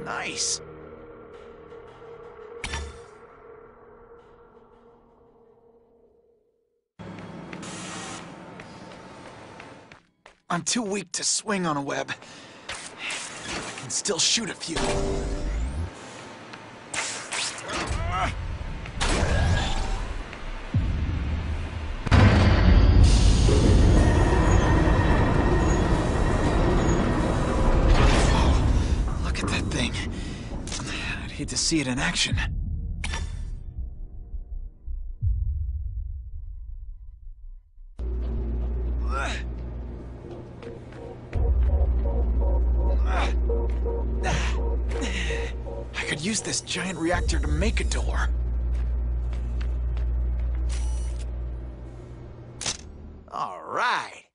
Nice. I'm too weak to swing on a web. I can still shoot a few. Oh, look at that thing. I'd hate to see it in action. I could use this giant reactor to make a door. All right.